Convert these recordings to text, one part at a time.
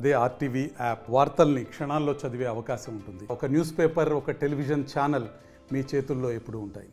అదే RTV app వార్తల్ని క్షణాల్లో చదివే అవకాశం ఉంటుంది. ఒక న్యూస్ పేపర్, ఒక టెలివిజన్ ఛానల్ మీ చేతుల్లో ఎప్పుడూ ఉంటాయి.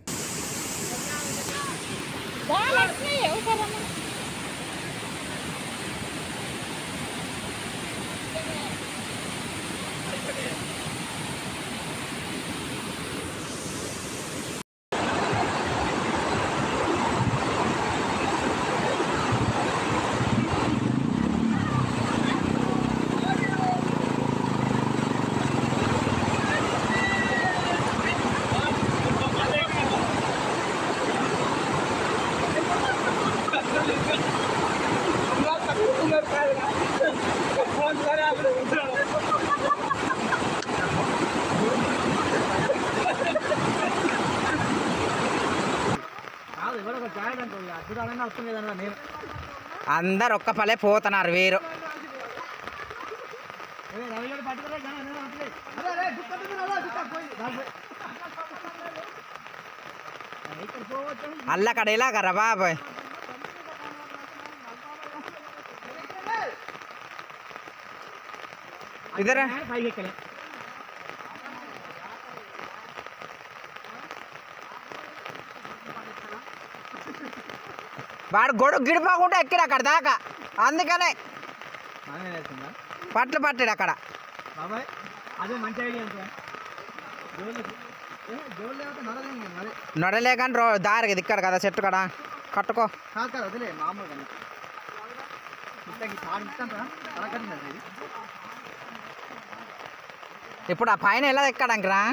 అందరు ఒక్క పలే పోతున్నారు వీరు. అల్లకడ ఇలాగరా బాబాయ్. ఇద్దరా వాడు గొడుగు గిడిపోకుండా ఎక్కిడు అక్కడ దాకా, అందుకనే పట్లు పట్టాడు అక్కడ. నడలే కానీ దారికి దిక్కాడు కదా చెట్టు కాడ కట్టుకో. ఇప్పుడు ఆ పైన ఎలా ఎక్కడానికి రా?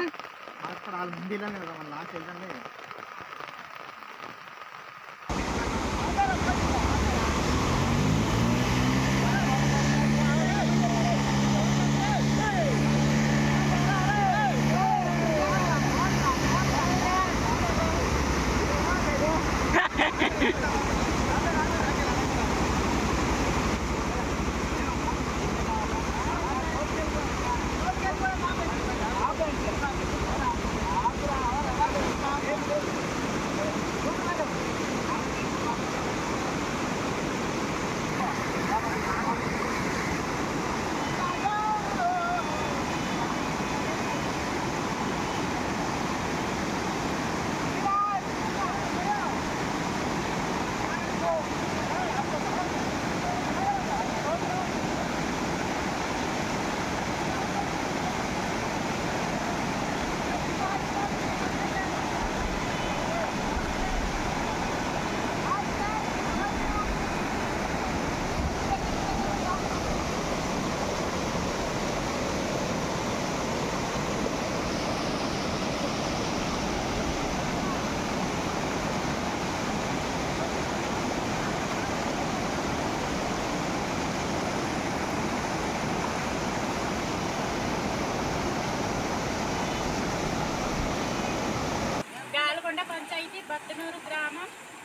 పంచాయతీ బత్తనూరు గ్రామం.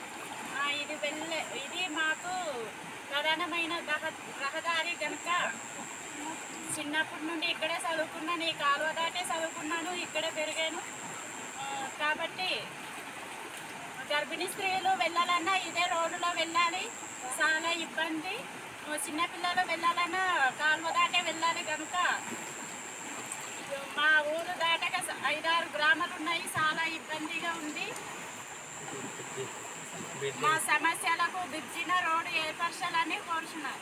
ఇది మాకు ప్రధానమైన రహదారి కనుక చిన్నప్పటి నుండి ఇక్కడే చదువుకున్నాను. ఈ కాలువ దాటే చదువుకున్నాను, ఇక్కడే పెరిగాను. కాబట్టి గర్భిణీ స్త్రీలు వెళ్ళాలన్నా ఇదే రోడ్డులో వెళ్ళాలి, చాలా ఇబ్బంది. చిన్నపిల్లలు వెళ్ళాలన్నా కాలువ దాటే వెళ్ళాలి కనుక మా ఊరు దాటక 5-6 గ్రామాలు ఉన్నాయి. చాలా ఇబ్బందిగా ఉంది. మా సమస్యలకు దిగ్జిన రోడ్డు ఏర్పరచాలని కోరుచున్నారు.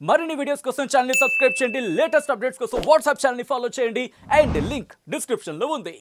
మరిన్ని వీడియోస్ కోసం ఛానల్ ని సబ్స్క్రైబ్ చేయండి, లేటెస్ట్ అప్డేట్స్ కోసం వాట్సాప్ ఛానల్ ని ఫాలో చేయండి అండ్ లింక్ డిస్క్రిప్షన్ లో ఉంది.